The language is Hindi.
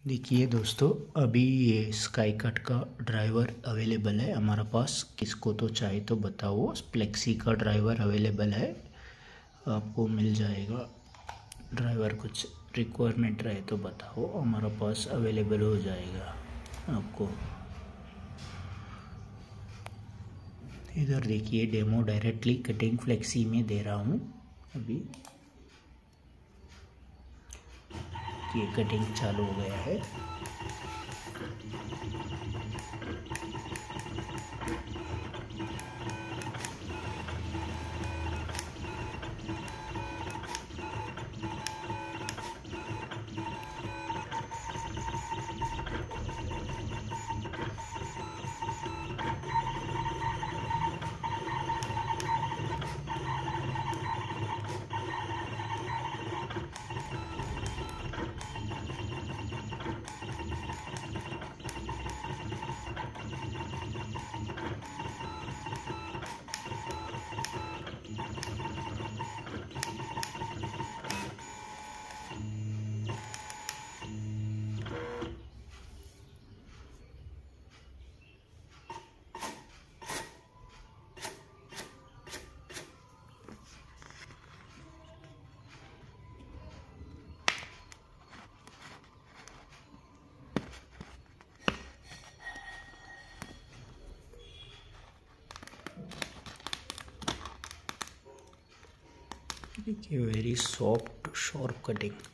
देखिए दोस्तों, अभी ये स्काई कट का ड्राइवर अवेलेबल है हमारे पास। किसको तो चाहिए तो बताओ। फ्लेक्सी का ड्राइवर अवेलेबल है, आपको मिल जाएगा। ड्राइवर कुछ रिक्वायरमेंट रहे तो बताओ, हमारे पास अवेलेबल हो जाएगा आपको। इधर देखिए, डेमो डायरेक्टली कटिंग फ्लेक्सी में दे रहा हूँ अभी। ये कटिंग चालू हो गया है। देखिए, वेरी सॉफ्ट शार्प कटिंग।